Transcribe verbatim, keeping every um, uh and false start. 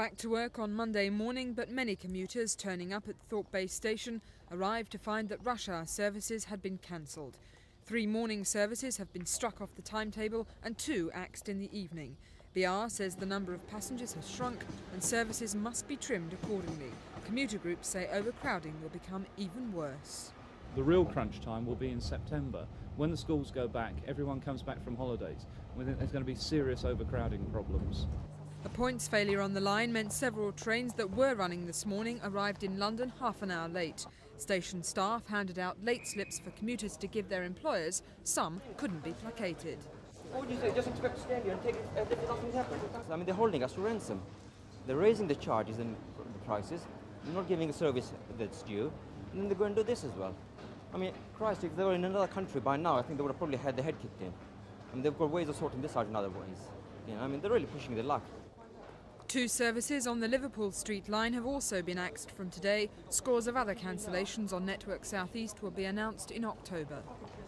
Back to work on Monday morning, but many commuters turning up at Thorpe Bay Station arrived to find that rush hour services had been cancelled. Three morning services have been struck off the timetable and two axed in the evening. B R says the number of passengers has shrunk and services must be trimmed accordingly. Commuter groups say overcrowding will become even worse. The real crunch time will be in September. When the schools go back, everyone comes back from holidays. We think there's going to be serious overcrowding problems. A points failure on the line meant several trains that were running this morning arrived in London half an hour late. Station staff handed out late slips for commuters to give their employers. Some couldn't be placated. What would you say? Just expect to stand here and take it as if nothing happened? I mean, they're holding us to ransom. They're raising the charges and the prices. They're not giving a service that's due. And then they're going to do this as well. I mean, Christ, if they were in another country by now, I think they would have probably had their head kicked in. I mean, they've got ways of sorting this out in other ways. You know, I mean, they're really pushing their luck. Two services on the Liverpool Street line have also been axed from today. Scores of other cancellations on Network South East will be announced in October.